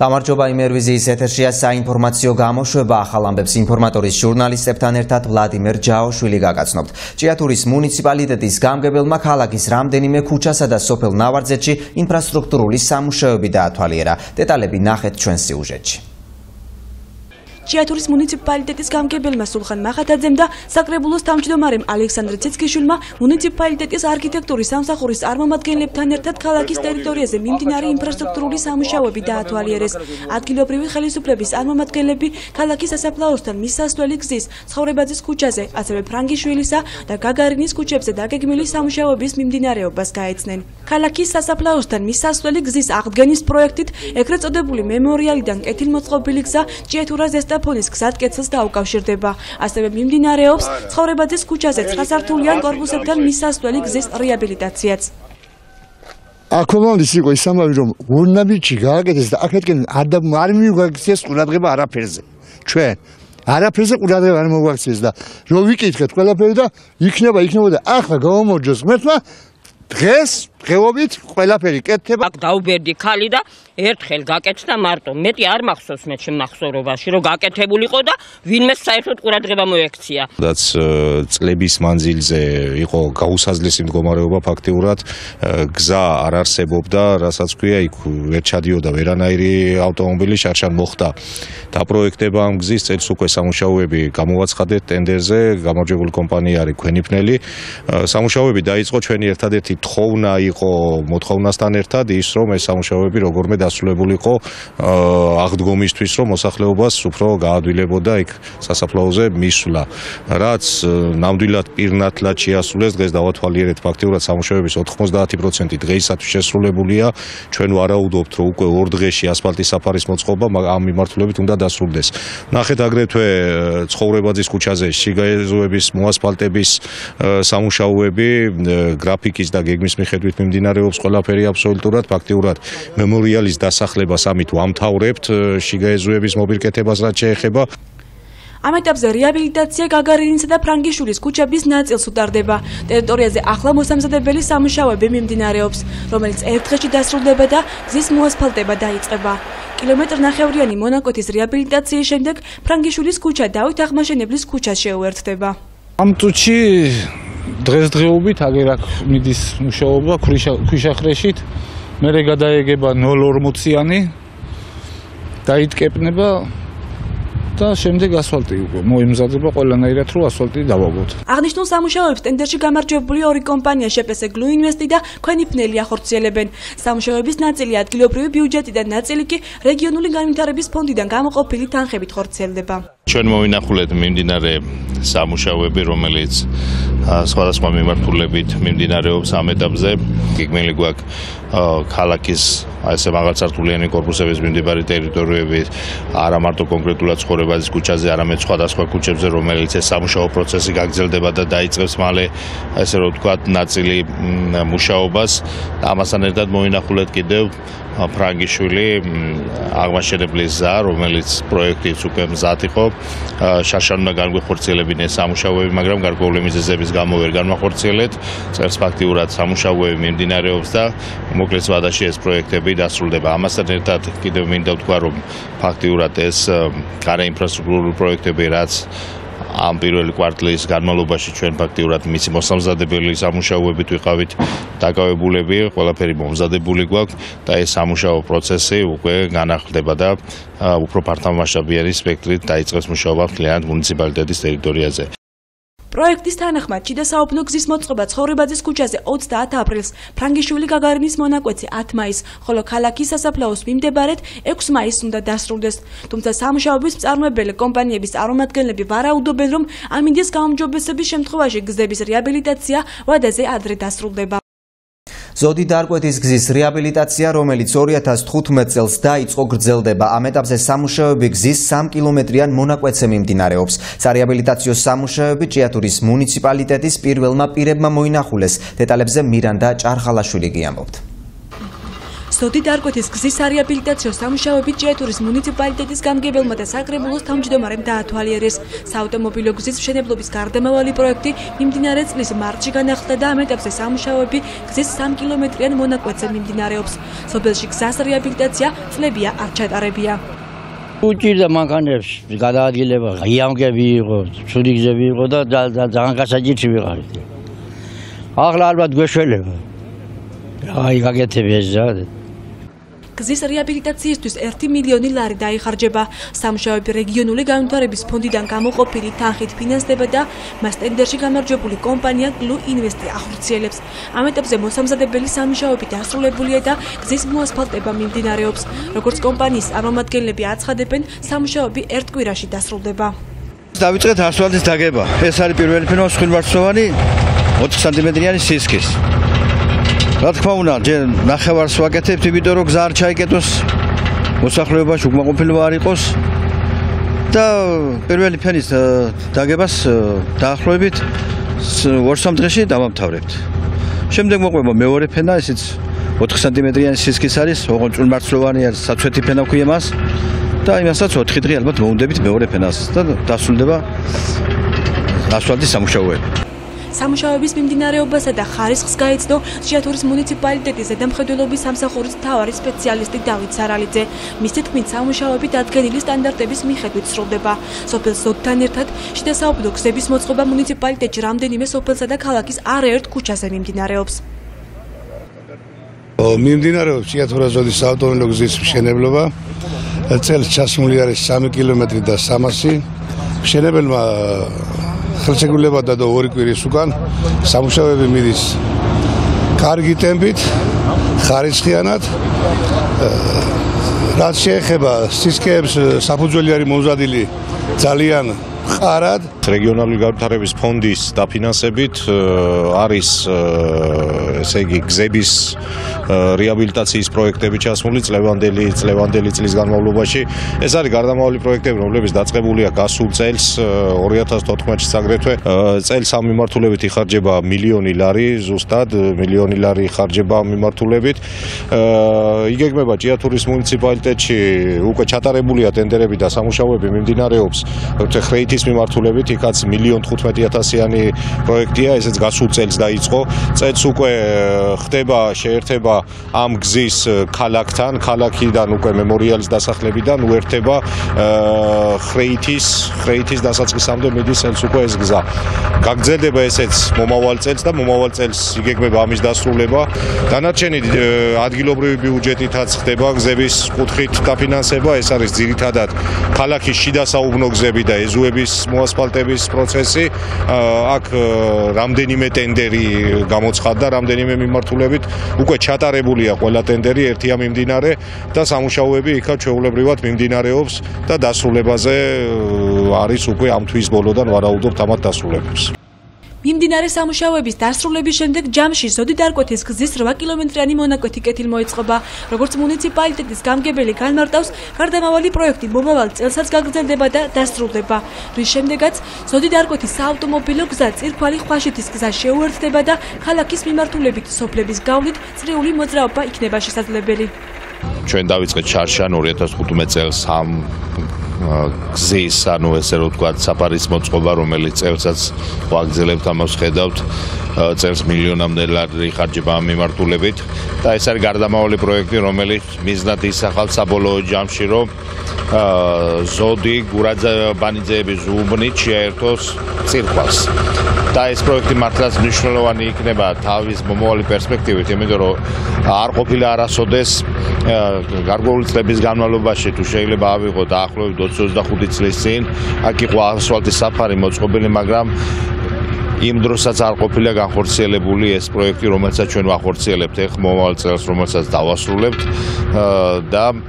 გამარჯობა იმერვიზიის ეთერშია საინფორმაციო გამოშვება ახალ ამბებს ინფორმატორის ჟურნალისტებთან ერთად ვლადიმერ ჯაოშვილი გაგაცნობთ. ჭიათურის მუნიციპალიტეტის გამგებელმა ქალაქის რამდენიმე ქუჩასა და სოფელ ნავარძეთში ინფრასტრუქტურული სამუშაოები დაათვალიერა. დეტალები ნახეთ ჩვენ სიუჟეტში. ჭიათურის მუნიციპალიტეტის გამგებელმა სულხან მახათაძემ და საკრებულოს თავმჯდომარემ ალექსანდრე ციცქიშვილმა მუნიციპალიტეტის არქიტექტურის სამსახურის წარმომადგენლებთან ერთად ქალაქის ტერიტორიაზე მიმდინარე ინფრასტრუქტურული სამუშაოები დაათვალიერეს. ადგილობრივი ხელისუფლების წარმომადგენლები ქალაქის სასაფლაოსთან მისასვლელი გზის, ცხოვრებაძის ქუჩაზე, ასევე ფრანგიშვილისა და გაგარინის ქუჩებზე დაგეგმილი სამუშაოების მიმდინარეობას გაეცნენ. ქალაქის სასაფლაოსთან მისასვლელი გზის აღდგენის პროექტით ეგრეთ წოდებული მემორიალიდან კეთილმოწყობილი გზა ჭიათურას ფონის გზატკეცილს დაუკავშირდება. ასევე მიმდინარეობს ცხოვრებაძის ქუჩაზე 9 სართულიან კორპუსებთან მისასვლელი გზის რეაბილიტაციაც. აქომანდის იყო ის ამბავი, რომ ორნაბიჯი გააკეთეს და აქეთკენ არ მიგვაქციეს ყურადღება არაფერზე. ჩვენ არაფერზე ყურადღება არ მოგვაქციეს და რომ ვიკითხეთ ყველაფერი და იქნება და ახლა გავამორჯოს ღმერთმა დღეს დღეობით ყველაფერი კეთდება. აქ დაუბერდი ხალი და ერთხელ გაკეთდა მარტო. მეტი არ მახსოვს მე შემახსოვრობაში, რომ გაკეთებულიყო და ვინმე საერთოდ ყურადღება მოექცია. რაც წლების მანძილზე იყო გაუსაზლესი მდგომარეობა ფაქტიურად, გზა არ არსებობდა, რასაც ქვია, იქ ვერ ჩადიოდა ვერანაირი ავტომობილი, შარშან მოხდა დაპროექტება ამ გზის, წელს უკვე სამუშაოები გამოვაცხადეთ ტენდერზე, გამარჯვებული კომპანია არის ქვენიფნელი. სამუშაოები დაიწყო, ჩვენი ერთადერთი თხოვნა იყო მოთხოვნასთან ერთად ის, რომ ეს სამუშაოები როგორმე დასრულებულიყო აღდგომისთვის, რომ მოსახლეობას უფრო გაადვილებოდა იქ სასაფლაოზე მისვლა. რაც ნამდვილად პირნათლად შეასრულეს, დღეს დავათვალიერეთ ფაქტიურად სამუშაოების 90% დღეისათვის შესრულებულია. ჩვენ ვარაუდობთ, რომ უკვე 2 დღეში ასფალტის საფარის მოწყობა ამ მიმართულებით უნდა დასრულდეს. ნახეთ აგრეთვე ცხოვრებაძის ქუჩაზე შიგაეზოების მოასფალტების სამუშაოები გრაფიკის და გეგმის მიხედვით მიმდინარეობს ყველაფერი აბსოლუტურად ფაქტიურად მემორიალის დასახლებას ამით ვამთავრებთ შიგაეზოების მობილკეთებას რაც შეეხება. ამ ეტაპზე რეაბილიტაცია გაგარინისა და ფრანგიშვილის ქუჩების ნაწილს უტარდება. ტერიტორიაზე ახლა მოსამზადებელი სამუშაოები მიმდინარეობს, რომელიც ერთ დღეში დასრულდება და გზის მოასფალტება დაიწყება. კილომეტრნახევრიანი მონაკვეთის რეაბილიტაციის შემდეგ ფრანგიშვილის ქუჩა დავით აღმაშენებლის ქუჩას შეუერთდება. ამ წუთში დღესდღეობით აგერ აქ მიდის მუშაობა ქვიშახრეშით, მერე გადაეგება 0-40-იანი, დაიტკეპნება და შემდეგ ასფალტი უკვე მოიმზადება ყველანაირად, რომ ასფალტი დავაგოთ. აღნიშნულ სამუშაოებს ტენდერში გამარჯვებული 2 კომპანია შეპესე გლუ ინვესტი და ქვენიფნელი ახორციელებენ. სამუშაოების ნაწილი ადგილობრივი ბიუჯეტიდან, ნაწილი კი რეგიონული განვითარების ფონდიდან გამოყოფილი თანხებით ხორციელდება. ჩვენ მოვინახულეთ მიმდინარე სამუშაოები, რომელიც სხვადასხვა მიმართულებით მიმდინარეობს ამ ეტაპზე. გეგმილი გვაქვს ქალაქის ესე მაღალსართულიანი კორპუსების მიმდებარე ტერიტორიები, არა მარტო კონკრეტულად ცხოვრებაძის ქუჩაზე, არამედ სხვადასხვა ქუჩებზე, რომელიც ეს სამუშაო პროცესი გაგრძელდება და დაიწყებს მალე, ესე რომ ვთქვათ, ნაწილი მუშაობას. ამასთან ერთად მოვინახულეთ კიდევ ფრანგიშვილი აღმაშენებლის გზა, რომელიც პროექტიც უკვე მზად იყო. შარშან უნდა განგვეხორციელებინეს სამუშაოები, მაგრამ გარკვეული მიზეზების გამო ვერ განვახორციელეთ. წერს ფაქტიურად სამუშაოები მიმდინარეობს და მოკლედ ვადაში ეს პროექტები დასრულდება. ამასთან ერთად კიდევ მინდა ვთქვა, რომ ფაქტიურად ეს გარე ინფრასტრუქტურული პროექტები, რაც ამ პირველი კვარტლის განმავლობაში ჩვენ ფაქტიურად მისი მოსამზადებელი სამუშაოებით ვიყავით დაკავებულები, ყველაფერი მომზადებული გვაქვს და ეს სამუშაო პროცესი უკვე განახლდება და უფრო ფართომასშტაბიანი სპექტრით დაიწყებს მუშაობა მთლიანად მუნიციპალიტეტის ტერიტორიაზე. პროექტის თანახმად შიდა საოფლო გზის მოწყობა ცხოვრებაძის ქუჩაზე 30 აპრილს, ფრანგიშვილი გაგარინის მონაკვეთზე 10 მაისს, ხოლო ქალაქის სასაფლაოს მიმდებარედ 6 მაისს უნდა დასრულდეს. თუმცა სამუშაოების მწარმოებელი კომპანიების წარმომადგენლები ვარაუდობენ, რომ ამინდის გაუმჯობესების შემთხვევაში გზების რეაბილიტაცია ვადაზე ადრე დასრულდება. ზოდი დარკვეთის გზის რეაბილიტაცია, რომელიც 2015 წელს დაიწყო, გრძელდება. ამ ეტაპზე სამუშაოები გზის 3 კილომეტრიან მონაკვეთზე მიმდინარეობს. სარეაბილიტაციო სამუშაოები ჭიათურის მუნიციპალიტეტის პირველმა პირებმა მოინახულეს. დეტალებზე მირანდა ჭარხალაშვილი გიამბობთ. ზოდი დარკვეთის გზის რეაბილიტაციო სამუშაოები ჭიათურის მუნიციპალიტეტის გამგებელმა და საკრებულოს თავმჯდომარემ დაათვალიერეს. საავტომობილო გზის მშენებლობის გარდამავალი პროექტი მიმდინარე წლის მარტში განახლდა და ამ ეტაპზე სამუშაოები გზის 3 კილომეტრიან მონაკვეთზე მიმდინარეობს. სოფელში გზას რეაბილიტაცია წლებია არ ჩატარებია. უჭირდა მანქანებს გადაადგილება, ღიამგები იყო, ცუდი გზები იყო და ძალიან გასაჭირში ვიყარით. ახლა ალბათ გვეშველება. აი გაგეთები ეს რა. გზის რეაბილიტაციისთვის 1 მილიონი ლარი დაიხარჯება. სამუშაოები რეგიონული განვითარების ფონდიდან გამოყოფილი თანხით ფინანსდება და მას ტენდერში გამარჯვებული კომპანია გლუ ინვესტი ახორციელებს. ამ ეტაპზე მოსამზადებელი სამუშაოები დასრულებულია და გზის მოასფალტება მიმდინარეობს. როგორც კომპანიის წარმომადგენლები აცხადებენ, სამუშაოები ერთ კვირაში დასრულდება. დავიწყეთ ასფალტის დაგება. ეს არის პირველი ფენა სხვილმარცვლოვანი 4 სანტიმეტრიანი სისქის. რა თქმა უნდა, ჯერ ნახევარს ვაკეთებთ, იმიტომ რომ გზა არ ჩაიკეტოს, მოსახლეობაში უკმაყოფილება არ იყოს და პირველი ფენის დაგებას დაახლოებით 2-3 დღეში დავამთავრებთ. შემდეგ მოყვება მეორე ფენა, ესეც 4 სანტიმეტრიანი სისქის არის, ოღონდ წვრილმარცვლოვანი არის, საცვეთი ფენა ქვია მას და იმასაც 4 დღე ალბათ მოუნდებით მეორე ფენას და დასრულდება ასფალტის სამუშაოები. სამუშაოების მიმდინარეობასა და ხარისხს გაეცნო ჭიათურის მუნიციპალიტეტის ზედამხედველობის სამსახურის მთავარი სპეციალისტი დავით სარალიძე. მისი თქმით, სამუშაოები დადგენილი სტანდარტების მიხედვით სრულდება. სოფელ ზოდთან ერთად შიდა საოფლო გზების მოწყობა მუნიციპალიტეტში რამდენიმე სოფელსა და ქალაქის არაერთ ქუჩაზე მიმდინარეობს. მიმდინარეობს ჭიათურას ზოდის საავტომობილო გზის მშენებლობა. წელს ჩასმული არის 3 კილომეტრი და 300. მშენებელმა ხელშეკრულება დადო 2 კვირის უკან. სამუშაოები მიდის კარგი ტემპით, ხარისხიანად. რაც შეეხება სისქეებს, საფუძველი არის მომზადილი ძალიან ხარად. რეგიონალური განვითარების ფონდის დაფინანსებით არის ესე იგი გზების რეაბილიტაციის პროექტები ჩასმული წლევანდელი წლის განმავლობაში. ეს არის გარდამავალი პროექტები, რომლებიც დაწყებულია გასულ წელს 2014-ში აგრეთვე. წელს ამ მიმართულებით იხარჯება მილიონი ლარი, ზუსტად მილიონი ლარი იხარჯება ამ მიმართულებით. იგეგმება ჭიათურის მუნიციპალიტეტში უკვე ჩატარებულია ტენდერები და სამუშაოები მიმდინარეობს ხრეითის მიმართულებით. იქაც 1,15,000-იანი პროექტია, ესეც გასულ წელს დაიწყო. წელს უკვე ხდება შეერთება ამ გზის ქალაქთან, ქალაქიდან უკვე მემორიალის დასახლებიდან უერთდება ხრეითის დასაწყისამდე მიდის წელს უკვე ეს გზა. გაგრძელდება ესეც მომავალ წელს და მომავალ წელს იგეგმება ამის დასრულება. დანარჩენი ადგილობრივი ბიუჯეტითაც ხდება გზების კუთხით დაფინანსება. ეს არის ძირითადად ქალაქის შიდა საუბნო გზები და ეზოების მოასფალტების პროცესი. აქ რამდენიმე ტენდერი გამოცხადდა, რამდენიმე მიმართულებით უკვე ჩატარებულია ყველა ტენდერი, ერთია მიმდინარე და სამუშაოები იქაც ჩვეულებრივად მიმდინარეობს და დასრულებაზე არის უკვე ამ თვის ბოლოდან ვარაუდობთ ამათ დასრულებას. მიმდინარე სამუშაოების დასრულების შემდეგ ჯამში ზოდი დარკვეთის გზის 8 კილომეტრიანი მონაკვეთი კეთილმოეწყობა. როგორც მუნიციპალიტეტის გამგებელი განმარტავს, გარდამავალი პროექტი მომავალ წელსაც გაგრძელდება და დასრულდება. რის შემდეგაც ზოდი დარკვეთის საავტომობილო გზა წირქვალი ხვაშეთის გზა შეუერთდება და ქალაქის მიმართულებით სოფლების გავლით წრიული მოძრაობა იქნება შესაძლებელი. ჩვენ დავიწყეთ შარშან 2015 წელს ამ გზის, ანუ ესე რომ ვთქვათ, საფარის მოწყობა, რომელიც წელსაც ვაგრძელებთ, ამას ხედავთ, წელს მილიონამდე ლარი ხარჯება ამ მიმართულებით და ეს არის გარდამავალი პროექტი, რომელიც მიზნად ისახავს საბოლოო ჯამში, რომ ზოდი, გურაძე, ბანიძეების უბნით შეერთოს წირკვალს. და ეს პროექტი მართლაც მნიშვნელოვანი იქნება თავის მომავალი პერსპექტივით, იმიტომ რომ არ ყოფილა არასოდეს გარკვეული წლების განმავლობაში, თუ შეიძლება ავიღოთ დაახლოებით 25 წლის წინ, აქ იყო ასფალტის საფარი მოწყობილი, მაგრამ იმ დროსაც არ ყოფილა განხორციელებული ეს პროექტი, რომელსაც ჩვენ ვახორციელებთ ახლა მომავალ წელს, რომელსაც დავასრულებთ და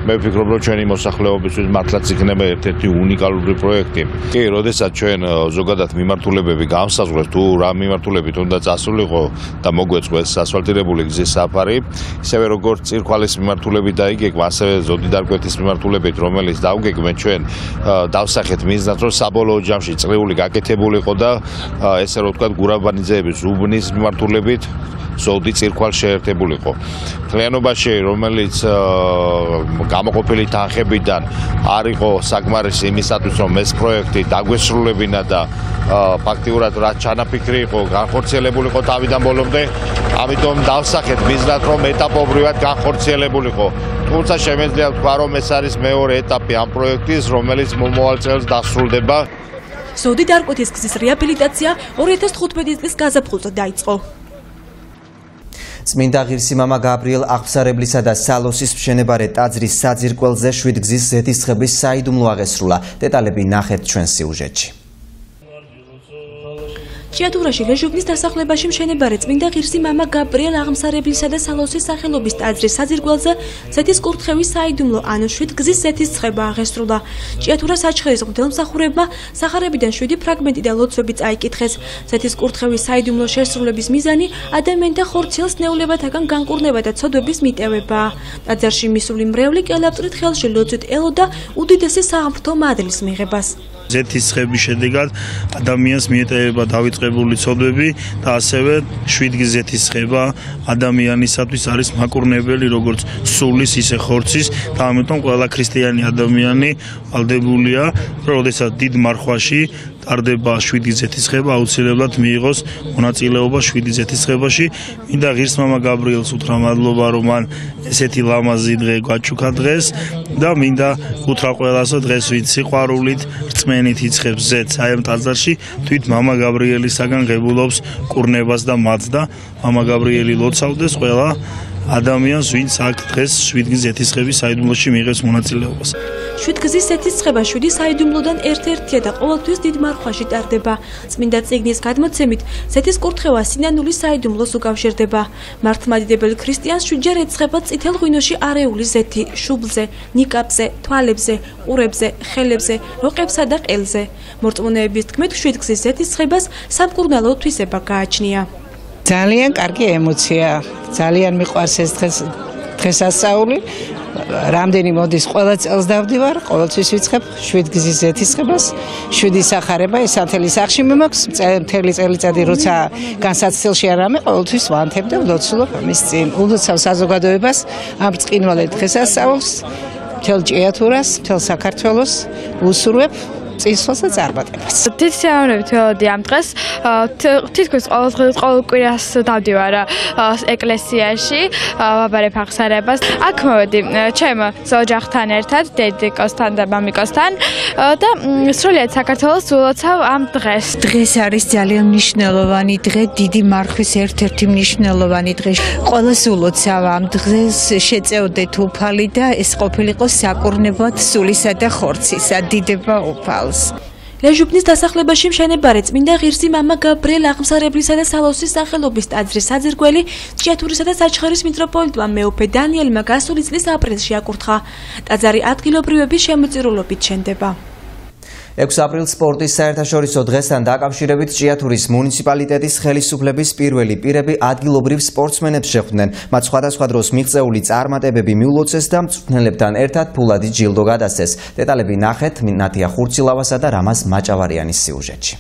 მე ვფიქრობ, რომ ჩვენი მოსახლეობისთვის მართლაც იქნება ერთ-ერთი უნიკალური პროექტი. კი, როდესაც ჩვენ ზოგადად მიმართულებები განსაზღვრეთ, თუ რა მიმართულებით უნდა წასულიყო და მოგვეწყო ეს ასფალტირებული გზის საფარი, ისევე როგორც წირქვალის მიმართულებით დაიგეგმა, ასევე ზოდიდარკვეთის მიმართულებით, რომელიც დავგეგმეთ ჩვენ, დავსახეთ მიზნად, რომ საბოლოო ჯამში წრიული გაკეთებულიყო და ესე რომ ვთქვათ, გურაბანიძეების უბნის მიმართულებით ზოდი წირქვალ შეერთებულიყო. მთლიანობაში, რომელიც გამოყოფილი თანხებიდან არ იყო საკმარისი იმისათვის, რომ ეს პროექტი დაგვესრულებინა და ფაქტიურად რაც ჩანაფიქრი იყო, განხორციელებულიყო თავიდან ბოლომდე, ამიტომ დავსახეთ მიზნად, რომ ეტაპობრივად განხორციელებულიყო. თუმცა შემეძლია ვთქვა, რომ ეს არის მეორე ეტაპი ამ პროექტის, რომელიც მომავალ წელს დასრულდება. ზოდიდარკვეთის გზის რეაბილიტაცია 2015 წლის გაზაფხულზე დაიწყო. წმინდა ღირსი მამა გაბრიელ აღფსარებლისა და სალოსის მშენებარე ტაძრის საძირკველზე 7 გზის ზეთისხების საიდუმლო აღესრულა. დეტალები ნახეთ ჩვენ სიუჟეტში. ჭიათურაში ლეჟუბნის დასახლებაში მშენებარე წმინდა ღირსი მამა გაბრიელ აღმსარებლისა და სალოსის სახელობის ტაძრის საძირკველზე ზეთის კურთხევის საიდუმლო ანუ 7 გზის ზეთისხება აღესრულა. ჭიათურა საჩხერის მღვდელმსახურებმა სახარებიდან 7 ფრაგმენტი და ლოცვები წაიკითხეს. ზეთის კურთხევის საიდუმლო შესრულების მიზანი ადამიანთა ხორციელს ნეულებათაგან განკურნება და ცოდვების მიტევებაა. ტაძარში მისული მრევლი კელაპტრით ხელში ლოცვით ელოდა უდიდესი საღვთო მადლის მიღებას. ზეთისხების შედეგად ადამიანს მიეტევება დავიწყებული ცოდვები და ასევე 7 გზის ზეთისხება ადამიანისათვის არის მაკურნებელი როგორც სულის ისე ხორცის და ამიტომ ყველა ქრისტიანი ადამიანი ვალდებულია, რომ როდესაც დიდ მარხვაში ტარდება 7 ზეთისხება, აუცილებლად მიიღოს მონაწილეობა 7 ზეთისხებაში. მინდა ღირსმამა გაბრიელს უთხრა მადლობა, რომ მან ესეთი ლამაზი დღე გაჩუქა დღეს და მინდა უთხრა ყველასო დღეს ვინც სიყვარულით, რწმენით იცხებს ზეთს აი ამ ტაძარში, თვით მამა გაბრიელისაგან ღებულობს კურნებას და მადლს და მამა გაბრიელი ლოცავდეს ყველა ადამიანს, ვინც აქ დღეს 7 გზის ზეთისხების საიდუმლოში მიიღებს მონაწილეობას. 7 გზის ზეთისხება 7 საიდუმლოდან ერთ-ერთია და ყოველთვის დიდ მარხვაში ტარდება. წმინდა წიგნის გადმოცემით, ზეთის კურთხევა სინანულის საიდუმლოს უკავშირდება. მართლმადიდებელი ქრისტიანს 7-ჯერ ეცხება წითელ ღვინოში არეული ზეთი შუბლზე, ნიკაპზე, თვალებზე, ყურებზე, ხელებზე, როყებსა და ყელზე. მორწმუნეების თქმით, 7 გზის ზეთისხებას სამკურნალო თვისება გააჩნია. ძალიან კარგი ემოცია, ძალიან მიყვარს ეს დღესასწაული. რამდენი მოდის ყველა წელს დავდივარ, ყოველთვის ვიწყებ 7 გზის ზეთისხებას, 7 სახარება, ეს მთელი სახში მიმაქვს, მთელი წელიწადი როცა განსაცდელში არ ამე, ყოველთვის ვანთებ და ვლოცულობ ამის წინ. ულოცავ საზოგადოებას ამ ბრწყინვალე დღესასწაულს, მთელ ჭიათურას, მთელ საქართველოს ვუსურვებ წინსვლას და წარმატებას. Დიდი სიამოვნებით ველოდი ამ დღეს. თითქოს ყოველ კვირას დავდივარ ეკლესიაში, ვაბარებ აღსარებას. აქ მოვედი ჩემ ოჯახთან ერთად, დედიკოსთან და მამიკოსთან და სრულიად საქართველოს ულოცავ ამ დღეს. დღეს არის ძალიან მნიშვნელოვანი დღე, დიდი მარხვის ერთ-ერთი მნიშვნელოვანი დღე. ყველას ულოცავ ამ დღეს, შეწეოდეთ უფალი და ეს ყოფილიყო საკურნებად სულისა და ხორცისა, დიდება უფალს. ლეჟუბნის დასახლებაში მშენებარე წმინდა ღირსი მამა გაბრიელ აღმსარებლისა და სალოსის სახელობის ტაძრის საძირკველი ჭიათურისა და საჩხერის მიტროპოლიტმა მეუფე დანიელმა გასული წლის აპრილში აკურთხა. ტაძარი ადგილობრივების შემოწირულობით შენდება. 6 აპრილს სპორტის საერთაშორისო დღესთან დაკავშირებით ჭიათურის მუნიციპალიტეტის ხელისუფლების პირველი პირები ადგილობრივ სპორტსმენებს შეხვდნენ. მათ სხვადასხვა დროს მიღწეული წარმატებები მიულოცეს და მწვრთნელებთან ერთად ფულადი ჯილდო გადასცეს. დეტალები ნახეთ ნათია ხურცილავასა და რამაზ მაჭავარიანის სიუჟეტში.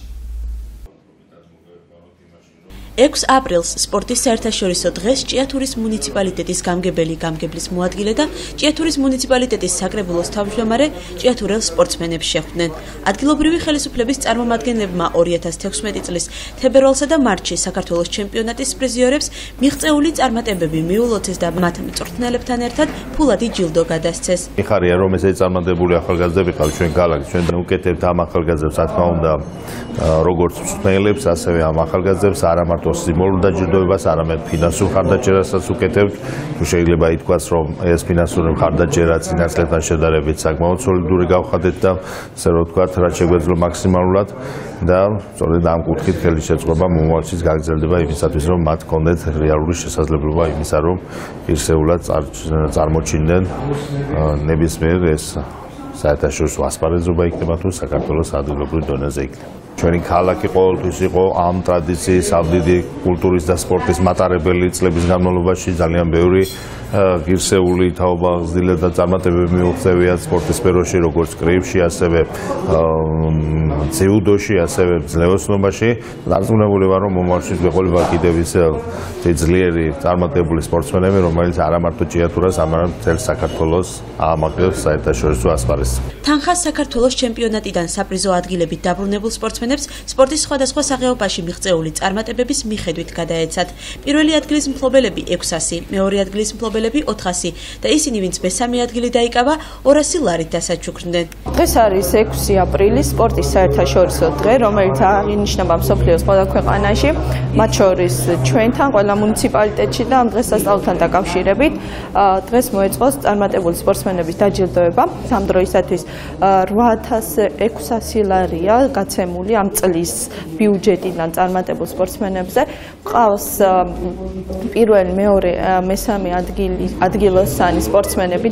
6 აპრილს სპორტის საერთაშორისო დღეს ჭიათურის მუნიციპალიტეტის გამგებლის მოადგილე და ჭიათურის მუნიციპალიტეტის საკრებულოს თავმჯდომარე ჭიათურელ სპორტსმენებს შეხვდნენ. ადგილობრივი ხელისუფლების წარმომადგენლებმა 2016 წლის თებერვალსა და მარტში საქართველოს ჩემპიონატის პრიზიორებს მიღწეული წარმატებები მიულოცეს და მათ მწვრთნელებთან ერთად ფულადი ჯილდო გადასცეს. მიხარია რომ ესე წარმატებული ახალგაზრდები ყავთ ჩვენ ქალაქში, ჩვენ უკეთებთ ამ ახალგაზრდებს, რა თქმა უნდა, როგორც მწვრთნელებს, ასევე ამ ახალგაზრდებს არა მარტო მარტო სიმბოლურ დაჯილდოებას, არამედ ფინანსურ ხარდაჭერასაც უკეთებთ. შეიძლება ითქვას, რომ ეს ფინანსური ხარდაჭერა წინა წლებთან შედარებით საკმაოდ სოლიდური გავხადეთ და ასე რომ ვთქვათ, რაც შეგვეძლო მაქსიმალურად და სწორედ ამ კუთხით ხელი შეწყობა მომავალშიც გაგრძელდება იმისათვის, რომ მათ ჰქონდეთ რეალური შესაძლებლობა იმისა, რომ ღირსეულად წარმოჩინდნენ ნებისმიერ ეს საერთაშორისო ასპარეზობა იქნება თუ საქართველოს ადგილობრივ დონეზე იქნება. ჩვენი ქალაქი ყოველთვის იყო ამ ტრადიციის, ამ დიდი კულტურის და სპორტის მატარებელი წლების განმავლობაში ძალიან ბევრი ღირსეული თაობა აღზრდილა და წარმატებები მიუღწევიათ სპორტის სფეროში, როგორც კრებში, ასევე ძიუდოში, ასევე ძლევოსნობაში. დარწმუნებული ვარ, რომ მომავალში გვეყოლება კიდევ ისე ძლიერი წარმატებული სპორტსმენები, რომელიც არა მარტო ჭიათურას, არამედ მთელ საქართველოს აამაგრებს საერთაშორისო ასპარეზს. თანხას საქართველოს ჩემპიონატიდან საპრიზო ადგილებით დაბრუნებულ სპორტსმენებს სპორტის სხვადასხვა სახეობაში მიღწეული წარმატებების მიხედვით გადაეცათ. პირველი ადგილის მფლობელები 600, მეორე ადგილის მფლობელები 400 და ისინი, ვინც მესამე ადგილი დაიკავა, 200 ლარით დასაჩუქრდნენ. დღეს არის 6 აპრილი სპორტის საერთაშორისო დღე, რომელიც აღინიშნება მსოფლიოს ყველა ქვეყანაში, მათ შორის ჩვენთან, ყველა მუნიციპალიტეტში და ამ დღესასწაულთან დაკავშირებით დღეს მოეწყოს წარმატებული სპორტსმენების დაჯილდოება. ამ დროისათვის 8600 ლარია გაცემული ამ წლის ბიუჯეტიდან წარმატებულ სპორტსმენებზე. ყავს პირველი, მეორე, მესამე ადგილოსანი სპორტსმენები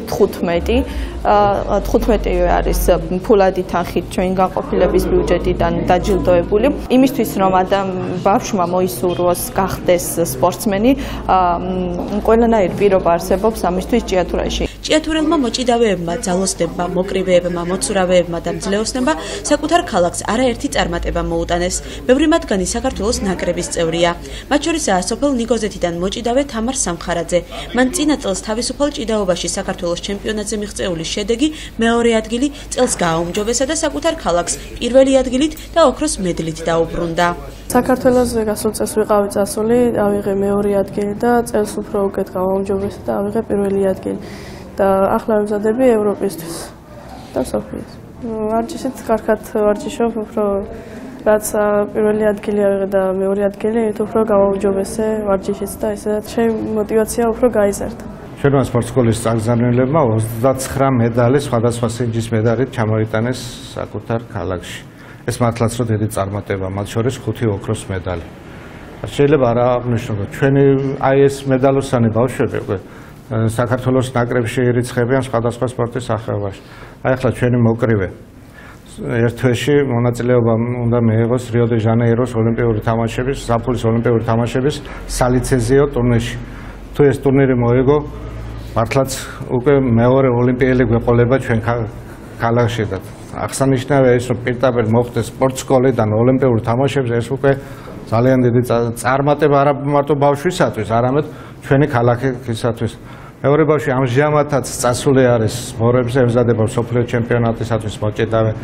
15 არის ფულადი თანხით ჩვენი განყოფილების ბიუჯეტიდან დაჯილდოებული. იმისთვის, რომ ბავშვმა მოისურვოს გახდეს სპორტსმენი, ყველანაირი პირობა არსებობს ამისთვის ჭიათურაში. ჭიათურელმა მოჭიდავეებმა, ძალოსნებმა, მოკრივეებმა, მოცურავეებმა და მძლეოსნებმა საკუთარ ქალაქს არაერთი წარმატება მოუტანეს. ბევრი მათგანი საქართველოს ნაკრების წევრია. მათ შორისაა სოფელ ნიგოზეთიდან მოჭიდავე თამარ სამხარაძე. მან წინა წელს თავისუფალ ჭიდაობაში საქართველოს ჩემპიონატზე მიღწეული შედეგი მეორე ადგილი წელს გააუმჯობესა და საკუთარ ქალაქს პირველი ადგილით და ოქროს მედლით დაუბრუნდა. საქართველოს გასულ წელს ვიყავი წასული, ავიღე მეორე ადგილი და წელს უფრო უკეთ გავაუმჯობესა და ავიღე პირველი ადგილი. და ახლა ვიმზადები ევროპისთვის და მსოფლიოს. ვარჯიშით კარგად ვარჯიშობ, უფრო რაც პირველი ადგილი ავიღე და მეორე ადგილი, ერთ უფრო გავაუმჯობესე ვარჯიშიც და ესეც ჩემი мотиваცია უფრო გაიზარდა. ჩვენმა სპორტ სკოლის წაგზავნილებმა 29 მედალი სხვადასხვა სინჯის მედალით ჩამოიტანეს საკუთარ ქალაქში. ეს მართლაც რომ დიდი წარმატება, მათ შორის 5 ოქროს მედალი. შეიძლება არ აღნიშნოთ, ჩვენი აი ეს მედალოსანი ბავშვები უკვე საქართველოს ნაკრებში ირიცხებიან სხვადასხვა სპორტის სახეობაში. აი ახლა ჩვენი მოკრივე ერთ თვეში მონაწილეობა უნდა მიიღოს რიო-დე-ჟანეიროს ოლიმპიური თამაშების, ზაფხულის ოლიმპიური თამაშების სალიცენზიო ტურნირში. თუ ეს ტურნირი მოიგო, მართლაც უკვე მეორე ოლიმპიელი გვეყოლება ჩვენ ქალაქში და აღსანიშნავია ის, რომ პირდაპირ მოხდეს სპორტ სკოლიდან ოლიმპიურ თამაშებზე, ეს უკვე ძალიან დიდი წარმატება არა მარტო ბავშვისათვის, არამედ ჩვენი ქალაქისათვის. მეორე ბავშვი ამჟამადაც წასული არის მორებზე, ემზადება მსოფლიო ჩემპიონატისათვის მოჭიდავე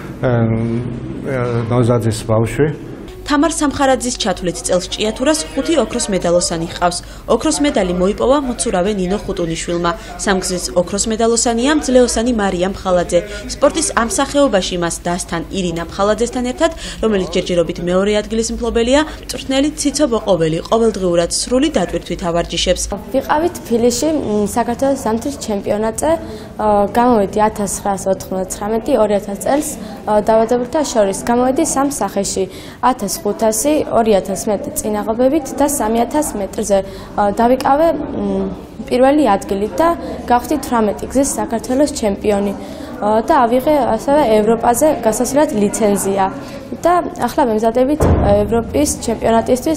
ნოზაძის ბავშვი. თამარ სამხარაძის ჩათვლით წელს ჭიათურას 5 ოქროს მედალოსანი ჰყავს. ოქროს მედალი მოიპოვა მოცურავე ნინო ხუტუნიშვილმა. სამგზის ოქროს მედალოსანია მძლეოსანი მარია მხალაძე. სპორტის ამ სახეობაში მას დასთან ირინა მხალაძესთან ერთად, რომელიც ჯერჯერობით მეორე ადგილის მფლობელია, მწვრთნელი ციცო ბოყოველი ყოველდღიურად სრული დატვირთვით ავარჯიშებს. ვიყავით თბილისში საქართველოს ზამთრის ჩემპიონატზე, გამოვედი 1999-2000 წელს დაავადებულთა შორის. გამოვედი სამ სახეში 1500, 2000 მეტრი წინაღობებით და 3000 მეტრზე. დავიკავე პირველი ადგილი და გავხდი 18 გზის საქართველოს ჩემპიონი და ავიღე ასევე ევროპაზე გასასვლელად ლიცენზია და ახლა ვემზადებით ევროპის ჩემპიონატისთვის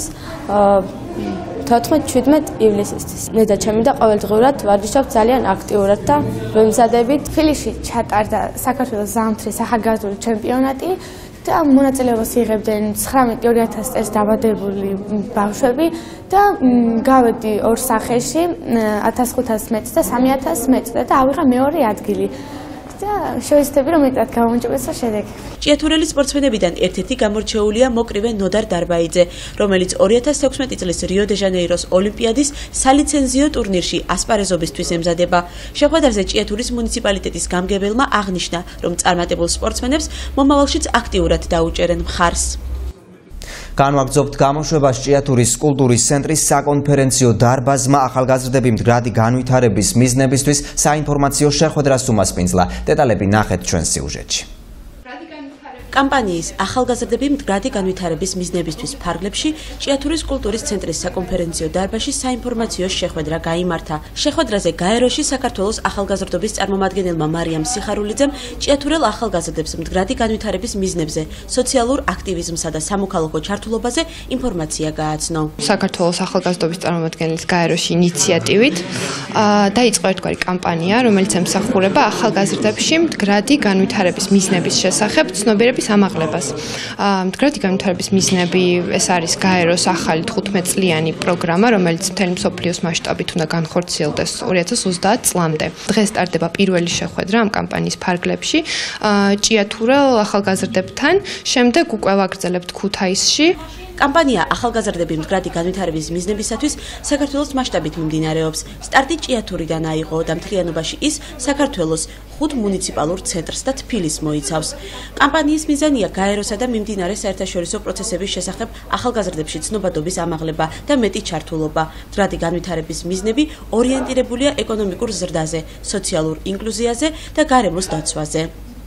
14-17 ივლისისთვის. მე და ჩემი და ყოველდღიურად ვარჯიშობ ძალიან აქტიურად და ვემზადებით. თბილისში ჩატარდა საქართველოს ზამთრის ახალგაზრდული ჩემპიონატი და მონაწილეობას იღებდნენ 19-2000 წელს დაავადებული ბავშვები და გავედი ორ სახეში 1500 მეტრზე და 3000 მეტრზე და ავიღე მეორე ადგილი. და შევეცდები რომ მეტად გავაუმჯობესო შედეგი. ჭიათურელი სპორტსმენებიდან ერთ-ერთი გამორჩეულია მოკრივე ნოდარ დარბაიძე, რომელიც 2016 წლის რიო-დე-ჟანეიროს ოლიმპიადის სალიცენზიო ტურნირში ასპარეზობისთვის ემზადება. შეხვედრაზე ჭიათურის მუნიციპალიტეტის გამგებელმა აღნიშნა, რომ წარმატებულ სპორტსმენებს მომავალშიც აქტიურად დაუჭერენ მხარს. განვაგრძობთ გამოშვებას ჭიათურის კულტურის ცენტრის საკონფერენციო დარბაზმა ახალგაზრდები მდგრადი განვითარების მიზნებისთვის საინფორმაციო შეხვედრას უმასპინძლა. დეტალები ნახეთ ჩვენ სიუჟეტში. კამპანიის ახალგაზრდები მდგრადი განვითარების მიზნებისთვის ფარგლებში ჭიათურის კულტურის ცენტრის საკონფერენციო დარბაზში საინფორმაციო შეხვედრა გაიმართა. შეხვედრაზე გაეროში საქართველოს ახალგაზრდობის წარმომადგენელმა მარიამ სიხარულიძემ ჭიათურელ ახალგაზრდებს მდგრადი განვითარების მიზნებზე, სოციალურ აქტივიზმსა და სამოქალაქო ჩართულობაზე ინფორმაცია გააცნო. საქართველოს ახალგაზრდობის წარმომადგენლის გაეროში ინიციატივით დაიწყო ერთგვარი კამპანია, რომელიც ემსახურება ახალგაზრდებში მდგრადი განვითარების მიზნების შესახებ ცნობიერების ამაღლებას. მდგრადი განვითარების მიზნები ეს არის გაეროს ახალი 15-წლიანი პროგრამა, რომელიც მთელი მსოფლიოს მასშტაბით უნდა განხორციელდეს 2030 წლამდე. დღეს სტარტდება პირველი შეხვედრა ამ კამპანიის ფარგლებში ჭიათურელ ახალგაზრდებთან, შემდეგ უკვე ვაგრძელებთ ქუთაისში. კამპანია ახალგაზრდები მდგრადი განვითარების მიზნებისათვის საქართველოს მასშტაბით მიმდინარეობს. სტარტი ჭიათურიდან აიღო და მთლიანობაში ის საქართველოს 5 მუნიციპალურ ცენტრს და თბილისს მოიცავს. კამპანიის მიზანია გაეროსა და მიმდინარე საერთაშორისო პროცესების შესახებ ახალგაზრდებში ცნობადობის ამაღლება და მეტი ჩართულობა. მდგრადი განვითარების მიზნები ორიენტირებულია ეკონომიკურ ზრდაზე, სოციალურ ინკლუზიაზე და გარემოს დაცვაზე.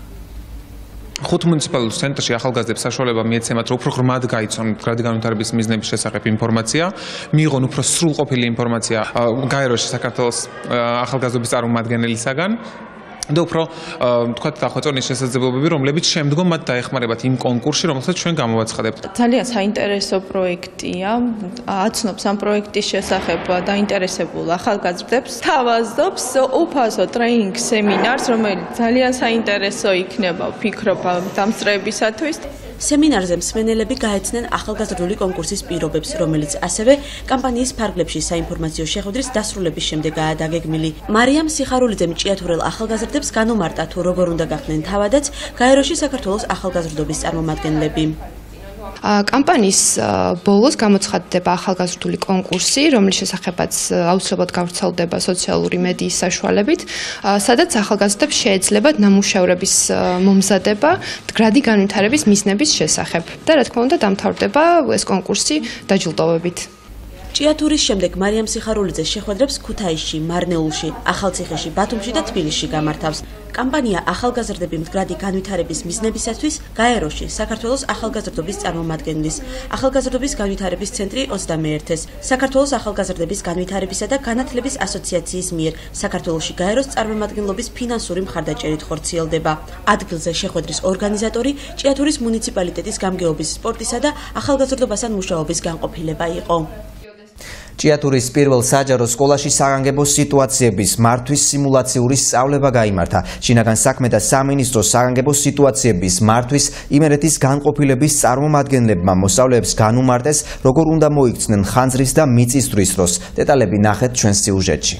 5 მუნიციპალურ ცენტრში ახალგაზრდებს საშუალება მიეცემათ, რომ უფრო ღრმად გაიცნონ მდგრადი განვითარების მიზნების შესახებ ინფორმაცია, მიიღონ უფრო სრულყოფილი ინფორმაცია გაეროში საქართველოს ახალგაზრდობის წარმომადგენელისაგან და უფრო თქვათ დახვეწონის შესაძლებლობები, რომლებიც შემდგომ მათ დაეხმარებათ იმ კონკურსში, რომელსაც ჩვენ გამოვაცხადებთ. ძალიან საინტერესო პროექტია, აცნობს ამ პროექტის შესახებ დაინტერესებულ ახალგაზრდებს, თავაზობს უფასო ტრეინინგ სემინარს, რომელიც ძალიან საინტერესო იქნება, ვფიქრობ, დამსწრეებისათვის. სემინარზე მსმენელები გაეცნენ ახალგაზრდული კონკურსის პირობებს, რომელიც ასევე კამპანიის ფარგლებში საინფორმაციო შეხვედრის დასრულების შემდეგაა დაგეგმილი. მარიამ სიხარულიძემ ჭიათურელ ახალგაზრდებს განუმარტა თუ როგორ უნდა გახდნენ თავადაც გაეროში საქართველოს ახალგაზრდობის წარმომადგენლები. კამპანიის ბოლოს გამოცხადდება ახალგაზრდული კონკურსი, რომლის შესახებაც აუცილებლად გავრცელდება სოციალური მედიის საშუალებით, სადაც ახალგაზრდებს შეეძლებათ ნამუშევრების მომზადება მდგრადი განვითარების მიზნების შესახებ. და რა თქმა უნდა, დამთავრდება ეს კონკურსი დაჯილდოვებით. ჭიათურის შემდეგ მარიამ სიხარულიძე შეხვედრებს ქუთაისში, მარნეულში, ახალციხეში, ბათუმში და თბილისში გამართავს. კამპანია ახალგაზრდები მდგრადი განვითარების მიზნებისათვის გაეროში საქართველოს ახალგაზრდობის წარმომადგენლის, ახალგაზრდობის განვითარების ცენტრი 21-ს, საქართველოს ახალგაზრდების განვითარებისა და განათლების ასოციაციის მიერ საქართველოში გაეროს წარმომადგენლობის ფინანსური მხარდაჭერით ხორციელდება. ადგილზე შეხვედრის ორგანიზატორი ჭიათურის მუნიციპალიტეტის გამგეობის, სპორტისა და ახალგაზრდობასთან მუშაობის განყოფილება იყო. ჭიათურის პირველ საჯარო სკოლაში საგანგებო სიტუაციების მართვის სიმულაციური სწავლება გაიმართა. შინაგან საქმეთა სამინისტროს საგანგებო სიტუაციების მართვის იმერეთის განყოფილების წარმომადგენლებმა მოსწავლეებს განუმარტეს, როგორ უნდა მოიქცნენ ხანძრის და მიწისძვრის დროს. დეტალები ნახეთ ჩვენ სიუჟეტში.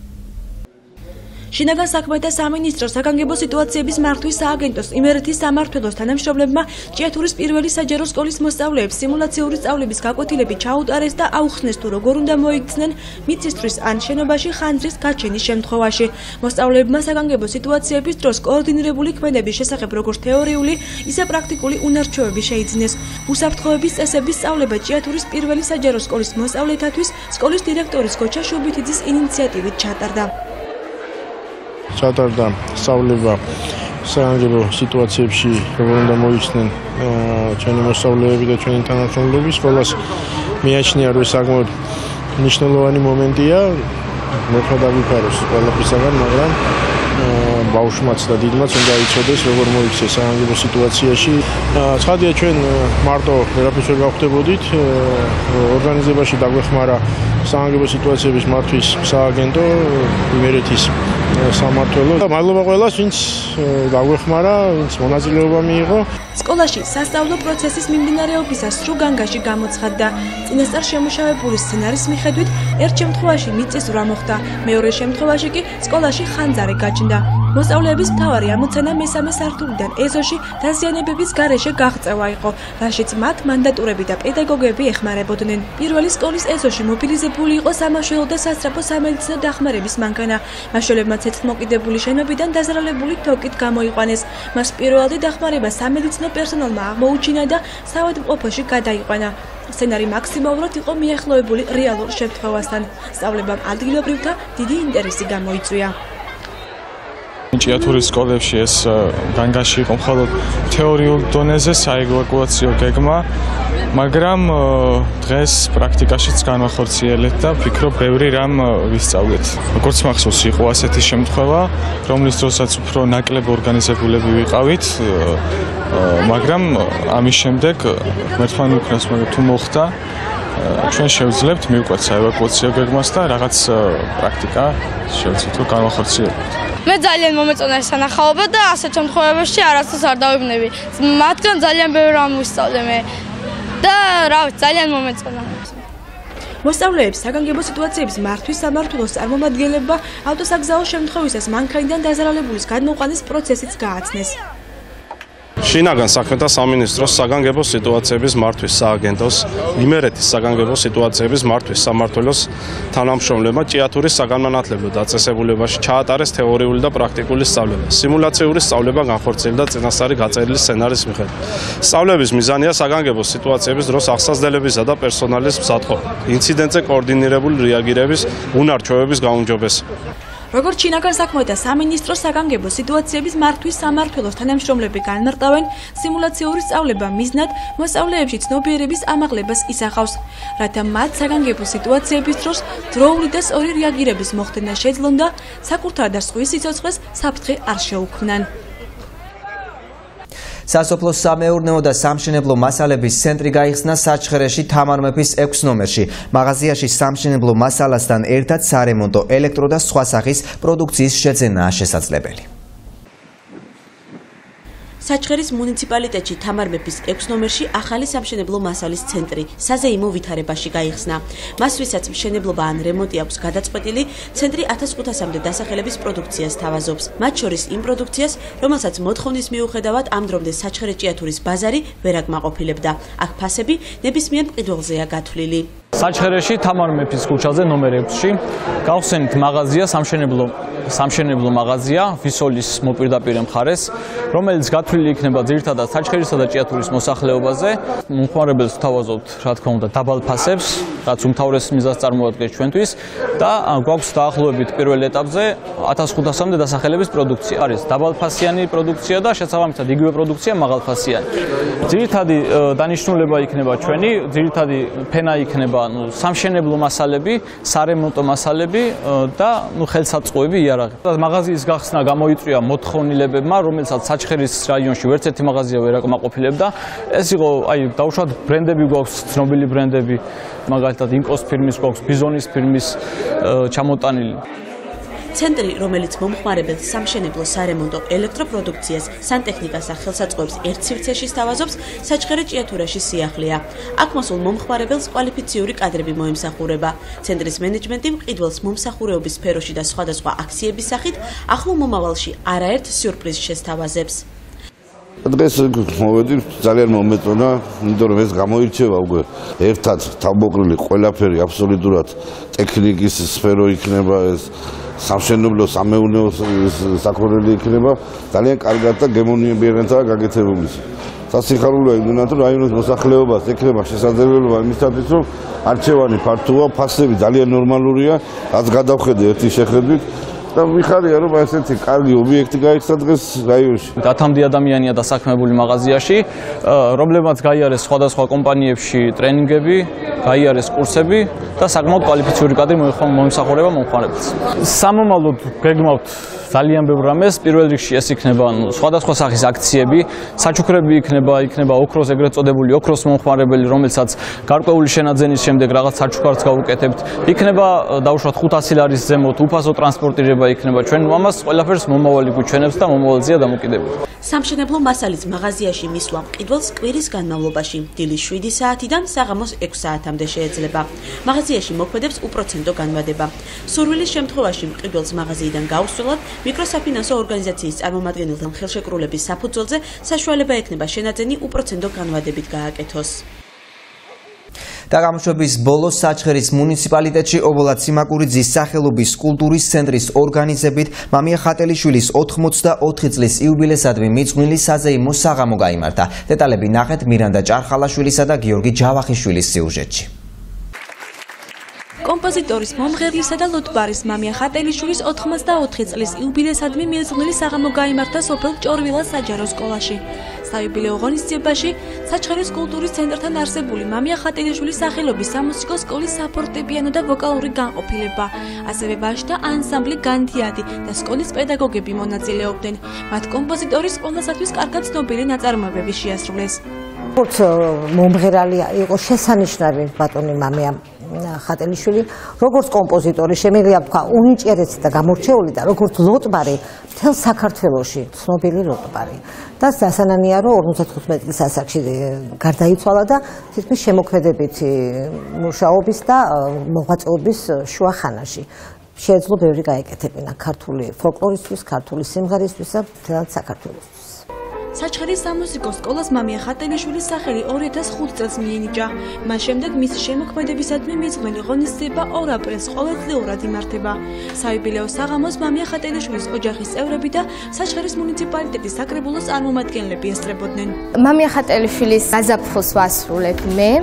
შინაგან საქმეთა სამინისტროს საგანგებო სიტუაციების მართვის სააგენტოს იმერეთის სამმართველოს თანამშრომლებმა ჭიათურის პირველი საჯარო სკოლის მოსწავლეებს სიმულაციური სწავლების გაკვეთილები ჩაუტარეს და აუხსნეს თუ როგორ უნდა მოიქცნენ მიწისძვრის ან შენობაში ხანძრის გაჩენის შემთხვევაში. მოსწავლეებმა საგანგებო სიტუაციების დროს კოორდინირებული ქმედების შესახებ როგორც თეორიული, ისე პრაქტიკული უნარჩვევები შეიძინეს. უსაფრთხოების წესების სწავლება ჭიათურის პირველი საჯარო სკოლის მოსწავლეთათვის სკოლის დირექტორის გოჩა შუბითიძის ინიციატივით ჩატარდა. ჩატარდა სწავლება საგანგებო სიტუაციებში, როგორ უნდა მოიქცნენ ჩვენი მოსწავლეები და ჩვენი თანამშრომლები. სკოლას მიაჩნია, რომ ეს საკმაოდ მნიშვნელოვანი მომენტია, მეთქვა დავიფაროს ყველაფრისაგან, მაგრამ ბავშვმაც და დიდმაც უნდა იცოდეს, როგორ მოიქცეს საგანგებო სიტუაციაში. ცხადია, ჩვენ მარტო ვერაფერს ვერ გავხდებოდით, ორგანიზებაში დაგვეხმარა საგანგებო სიტუაციების მართვის სააგენტო იმერეთის სამმართველო. მადლობა ყველას, ვინც დაგვეხმარა, ვინც მონაწილეობა მიიღო. სკოლაში სასწავლო პროცესის მიმდინარეობისას სრულ განგაში გამოცხადდა. წინასწარ შემუშავებული სცენარის მიხედვით ერთ შემთხვევაში მიწისძვრა მოხდა, მეორე შემთხვევაში კი სკოლაში ხანძარი გაჩნდა. მოსწავლეების მთავარი ამოცანა მესამე სართულიდან ეზოში დაზიანებების გარეშე გაღწევა იყო, რაშიც მათ მანდატურები და პედაგოგები ეხმარებოდნენ. პირველი სკოლის ეზოში მობილიზებული იყო სამაშველო და სასწრაფო სამედიცინო დახმარების მანქანა. მაშველებმა ცეცხლმოკიდებული შენობიდან დაზარალებული თოკით გამოიყვანეს. მას პირველადი დახმარება სამედიცინო პერსონალმა აღმოუჩინა და საავადმყოფოში გადაიყვანა. სცენარი მაქსიმალურად იყო მიახლოებული რეალურ შემთხვევასთან. სწავლებამ ადგილობრივთა დიდი ინტერესი გამოიწვია. ჭიათურის სკოლებში ეს განგაში იყო მხოლოდ თეორიულ დონეზე საევაკუაციო გეგმა, მაგრამ დღეს პრაქტიკაშიც განვახორციელეთ და ვფიქრობ, ბევრი რამ ვისწავლეთ. როგორც მახსოვს, იყო ასეთი შემთხვევა, რომლის დროსაც უფრო ნაკლებ ორგანიზებულები ვიყავით, მაგრამ ამის შემდეგ ღმერთმა მიქნას, მაგრამ თუ მოხდა, ჩვენ შევძლებთ მივყვეთ საევაკუაციო გეგმას და რაღაც პრაქტიკა შევძლებთ რომ განვახორციელებთ. მე ძალიან მომეწონა ეს სანახაობა და ასეთ შემთხვევებში არასდროს არ დავიბნები. მათგან ძალიან ბევრი რამ ვისწავლე მე და რა ვიცი, ძალიან მომეწონა. მოსწავლეებს საგანგებო სიტუაციების მართვის სამმართველოს წარმომადგენლებმა ავტოსაგზაო შემთხვევისას მანქანიდან დაზარალებულის გადმოყვანის პროცესიც გააცნეს. შინაგან საქმეთა სამინისტროს საგანგებო სიტუაციების მართვის სააგენტოს, იმერეთის საგანგებო სიტუაციების მართვის სამმართველოს თანამშრომლებმა ჭიათურის საგანმანათლებლო დაწესებულებაში ჩაატარეს თეორიული და პრაქტიკული სწავლება. სიმულაციური სწავლება განხორციელდა წინასწარი გაწერილი სცენარის მიხედვით. სწავლების მიზანია საგანგებო სიტუაციების დროს აღსაზრდელებისა და პერსონალის მზადყოფა, ინციდენტზე კოორდინირებული რეაგირების უნარ-ჩვევების გაუმჯობესება. როგორც შინაგან საქმეთა სამინისტროს საგანგებო სიტუაციების მართვის სამმართველოს თანამშრომლები განმარტავენ, სიმულაციური სწავლება მიზნად მოსწავლეებში ცნობიერების ამაღლებას ისახავს, რათა მათ საგანგებო სიტუაციების დროს დროული და სწორი რეაგირების მოხდენა შეძლონ და საკუთარ და სხვის სიცოცხლეს საფრთხე არ შეუქმნან. სასოფლო სამეურნეო და სამშენებლო მასალების ცენტრი გაიხსნა საჩხერეში თამარ მეფის 6 ნომერში. მაღაზიაში სამშენებლო მასალასთან ერთად სარემონტო, ელექტრო და სხვა სახის პროდუქციის შეძენაა შესაძლებელი. საჩხერის მუნიციპალიტეტში თამარ მეფის 6 ნომერში ახალი სამშენებლო მასალის ცენტრი საზეიმო ვითარებაში გაიხსნა. მას ვისაც მშენებლობა ან რემონტი აქვს გადაწყვეტილი, ცენტრი 1500-მდე დასახელების პროდუქციას თავაზობს. მათ შორის იმ პროდუქციას, რომელსაც მოთხოვნის მიუხედავად ამ დრომდე საჩხერე ჭიათურის ბაზარი ვერ აკმაყოფილებდა. აქ ფასები ნებისმიერ მყიდველზეა გათვლილი. საჩხერეში თამარ მეფის ქუჩაზე ნომერ 6-ში გავხსენით მაღაზია, სამშენებლო მაღაზია ვისოლის მოპირდაპირე მხარეს, რომელიც გათვლილი იქნება ძირითადად საჩხერისა და ჭიათურის მოსახლეობაზე. მომხმარებელს ვთავაზობთ, რა თქმა უნდა, დაბალ ფასებს, რაც უმთავრეს მიზანს წარმოადგენს ჩვენთვის და გვაქვს დაახლოებით პირველ ეტაპზე 1500-მდე დასახელების პროდუქცია. არის დაბალფასიანი პროდუქცია და შესაბამისად იგივე პროდუქცია მაღალფასიანი. ძირითადი დანიშნულება იქნება ჩვენი, ძირითადი ფენა იქნება სამშენებლო მასალები, სარემონტო მასალები და ხელსაწყოები იარაღი. მაღაზიის გახსნა გამოიწვია მოთხოვნილებებმა, რომელსაც საჩხერის რაიონში ვერც ერთი მაღაზია ვერ აკმაყოფილებდა. ეს იყო, დავუშვათ ბრენდები გვაქვს, ცნობილი ბრენდები, მაგალითად ინკოს ფირმის გვაქვს, ბიზონის ფირმის ჩამოტანილი. ცენტრი, რომელიც მომხმარებელს სამშენებლო, სარემონტო, ელექტროპროდუქციას, სანტექნიკას და ხელსაწყოებს ერთ სივრცეში სთავაზობს, საჩხერე ჭიათურაში სიახლეა. აქ მოსულ მომხმარებელს კვალიფიციური კადრები მოემსახურება. ცენტრის მენეჯმენტი მყიდველს მომსახურეობის სფეროში და სხვადასხვა აქციების სახით ახლო მომავალში არაერთ სიურპრიზს შესთავაზებს. დღეს მოვედი, ძალიან მომეწონა, იმიტომ რომ ეს გამოირჩევა უკვე ერთად თავმოყრილი ყველაფერი აბსოლუტურად ტექნიკის სფერო იქნება ეს სამშენებლო სამეურნეო საქონელი იქნება ძალიან კარგად და გემოვნებიანადაა გაკეთებული. სასიხარულოა იმდენად რომ რაიონის მოსახლეობას ექნება შესაძლებლობა იმისათვის რომ არჩევანი ფართოა, ფასები ძალიან ნორმალურია, რაც გადავხედე ერთი შეხედვით. და მიხარია რომ ესეთი კარგი ობიექტი გაიხსნა დღეს რაიონში. 10-მდე ადამიანია დასაქმებული მაღაზიაში, რომლებმაც გაიარეს სხვადასხვა კომპანიებში ტრენინგები, გაიარეს კურსები და საკმაოდ კვალიფიციური კადრი მოემსახურება მომხმარებელს. სამომავლოდ გეგმავთ ძალიან ბევრ რამეს. პირველ რიგში ეს იქნება სხვადასხვა სახის აქციები, საჩუქრები იქნება ოქროს ეგრეთ წოდებული ოქროს მომხმარებელი, რომელსაც გარკვეული შენაძენის შემდეგ რაღაც საჩუქარს გავუკეთებთ. იქნება დავუშვათ 500 ლარის ზემოთ უფასო ტრანსპორტირება იქნება ჩვენ ამას ყველაფერს მომავალი გვიჩვენებს და მომავალზეა დამოკიდებული. სამშენებლო მასალის მაღაზიაში მისვლა მყიდველს კვირის განმავლობაში დილის 7 საათიდან საღამოს 6 საათამდე შეეძლება. მაღაზიაში მოქმედებს უპროცენტო განმადება. სურვილის შემთხვევაში მყიდველს მაღაზიიდან გაუსვლელად მიკროსაფინანსო ორგანიზაციის წარმომადგენელთან ხელშეკრულების საფუძველზე საშუალება ექნება შენაძენი უპროცენტო განმადებით გააკეთოს. და გამოშვების ბოლოს საჩხერის მუნიციპალიტეტში ობოლატ სიმაკურიძის სახელობის კულტურის ცენტრის ორგანიზებით მამია ხატელიშვილის 84 წლის იუბილესადმი მიძღვნილი საზეიმო საღამო გაიმართა. დეტალები ნახეთ მირანდა ჭარხალაშვილისა და გიორგი ჯავახიშვილის სიუჟეტში. კომპოზიტორის მომღერლისა და ლოტბარის მამია ხატელიშვილის 84 წლის იუბილესადმი მიძღვნილი საღამო გაიმართა სოფელ ჭორვილას საჯარო სკოლაში. საიუბილეო ღონისძიებაში საჩხერის კულტურის ცენტრთან არსებული მამია ხატელიშვილის სახელობის სამუსიკო სკოლის საფორტეპიანო და ვოკალური განყოფილება, ასევე ვაჟთა ანსამბლი განთიადი და სკოლის პედაგოგები მონაწილეობდნენ. მათ კომპოზიტორის ყველასათვის კარგად ცნობილი ნაწარმოებები შეასრულეს. როგორც მომღერალი იყო შესანიშნავი ბატონი მამია ხატელიშვილი, როგორც კომპოზიტორი შემიძლია ვთქვა უნიჭიერესი და გამორჩეული და როგორც ლოტბარი მთელ საქართველოში ცნობილი ლოტბარი. და დასანანია რომ 55 წლის ასაკში გარდაიცვალა და თითქმის შემოქმედებითი მუშაობის და მოღვაწეობის შუა ხანაში. შეეძლო ბევრი გაეკეთებინა ქართული ფოლკლორისთვის, ქართული სიმღერისთვის და მთლად საქართველოსთვის. საჩხერის სამუსიკო სკოლას მამია ხატელიშვილის სახელი 2005 წელს მიენიჭა. მას შემდეგ მისი შემოქმედებისადმი მიძღვნილი ღონისძიება 2 აპრილს ყოველწლიურად იმართება. საიუბილეო საღამოს მამია ხატელიშვილის ოჯახის წევრები და საჩხერის მუნიციპალიტეტის საკრებულოს წარმომადგენლები ესწრებოდნენ. მამია ხატელიშვილის გაზაფხულს ვასრულებ მე.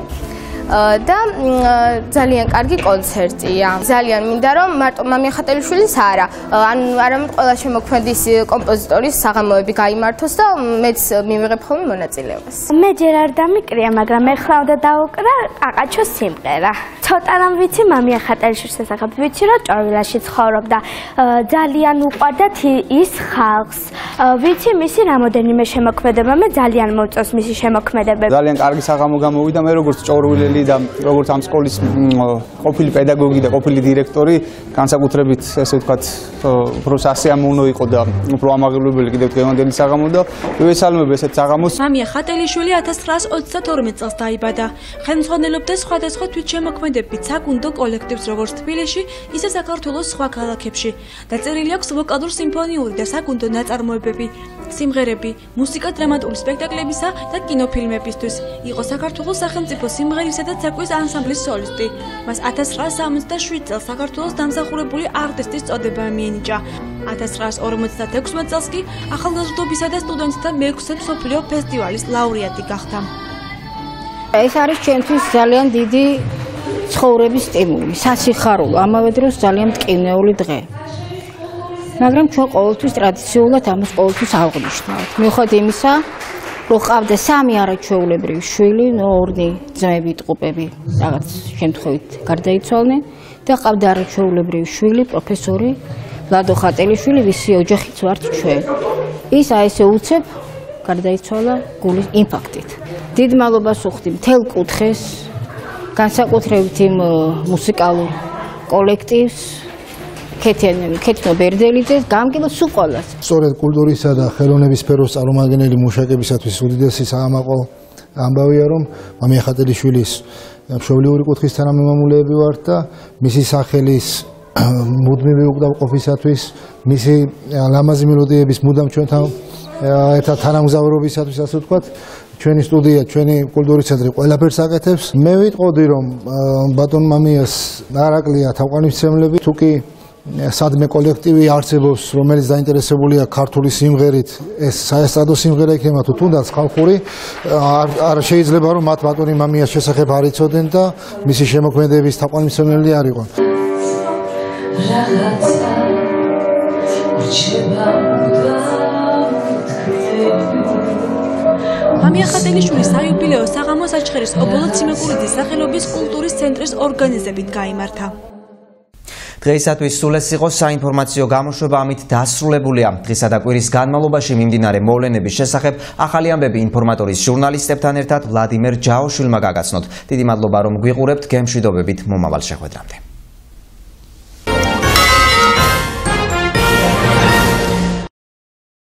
და ძალიან კარგი კონცერტია. ძალიან მინდა რომ მარტო მამია ხატელიშვილის არამედ ყველა შემოქმედის კომპოზიტორის საღამოები გაიმართოს და მეც მივიღებ ხოლმე მონაწილეობას. მე ჯერ არ დამიკრია, მაგრამ ეხლა უნდა დავუკრა ყაყაჩოს სიმღერა. ცოტა რამ ვიცი მამია ხატელიშვილის შესახებ, ვიცი რომ ჭორვილაში ცხოვრობდა. ძალიან უყვარდათ ის ხალხს. ვიცი მისი რამოდენიმე შემოქმედება, მე ძალიან მოწონს მისი შემოქმედებები. ძალიან კარგი საღამო გამოვიდა მე როგორც ჭორვილელი და როგორც ამ სკოლის ყოფილი პედაგოგი და ყოფილი დირექტორი, განსაკუთრებით ესე ვთქვათ, უფრო სასიამოვნო იყო და უფრო ამაღლებელი კიდევ დღევანდელი საღამო და ვესალმებ ესეთ საღამოს. მამია ხატელიშვილი 1922 წელს დაიბადა. ხელმძღვანელობდა სხვადასხვა თვითშემოქმედებით საკუნდო კოლექტივს როგორც თბილისში, ისე საქართველოს სხვა ქალაქებში. დაწერილი აქვს ვოკალურ-სიმფონიური და საკუნდო ნაწარმოებები, სიმღერები, მუსიკა დრამატული სპექტაკლებისა და კინოფილმებისთვის. იყო საქართველოს სახელმწიფო სიმღერისა და ცეკვის ანსამბლის სოლისტი. მას 1977 წელს საქართველოს დამსახურებული არტისტის წოდება მიენიჭა. 1956 წელს კი ახალგაზრდობისა და სტუდენტთა მე-6 მსოფლიო ფესტივალის ლაურეატი გახდა. ეს არის ჩვენთვის ძალიან დიდი ცხოვრების სტიმული, სასიხარულო, ამავე დროს ძალიან მტკივნეული დღე. მაგრამ ჩვენ ყოველთვის ტრადიციულად ამას ყოველთვის აღვნიშნავთ. მიუხედავად იმისა, რომ ყავდა 3 არაჩვეულებრივი შვილი, 2 ძმები ტყუპები რაღაც შემთხვევით გარდაიცვალნენ და ყავდა არაჩვეულებრივი შვილი, პროფესორი ვლადო ხატელიშვილი, ვისი ოჯახიც ვართ ჩვენ. ის ესე უცებ გარდაიცვალა გულის ინფარქტით. დიდ მადლობას ვუხდი მთელ კუთხეს, განსაკუთრებით იმ მუსიკალურ კოლექტივს ქეთნო ბერდელიძეს, გამგებელს სულ ყველას. სწორედ კულტურისა და ხელოვნების სფეროს წარმომადგენელი მუშაკებისათვის უდიდესი საამაყო ამბავია, რომ მამია ხატელიშვილის მშობლიური კუთხის თანამემამულეები ვართ და მისი სახელის მუდმივი უკდავყოფისათვის, მისი ლამაზი მელოდიების მუდამ ჩვენთან ერთად თანამგზავრობისათვის, ასე ვთქვათ, ჩვენი სტუდია, ჩვენი კულტურის ცენტრი ყველაფერს აკეთებს. მე ვიტყოდი, რომ ბატონ მამიას არაკლია თავყანისმცემლები, თუკი სადმე კოლექტივი არსებობს, რომელიც დაინტერესებულია ქართული სიმღერით, ეს საესტრადო სიმღერა იქნება თუ თუნდაც ხალხური, არ შეიძლება რომ მათ ბატონი მამიას შესახებ არ იცოდნენ და მისი შემოქმედების თაყვანისმცემელი არ იყვნენ. მამია ხატელიშვილის საიუბილეო საღამო საჩხერის ობოლატ სიმაკურიძის სახელობის კულტურის ცენტრის ორგანიზებით გაიმართა. დღეისათვის სულ ეს იყო საინფორმაციო გამოშვება, ამით დასრულებულია. დღისა და კვირის განმავლობაში მიმდინარე მოვლენების შესახებ ახალი ამბები ინფორმატორის ჟურნალისტებთან ერთად ვლადიმერ ჯაოშვილმა გაგაცნოთ. დიდი მადლობა რომ გვიყურებთ, გემშვიდობებით მომავალ შეხვედრამდე.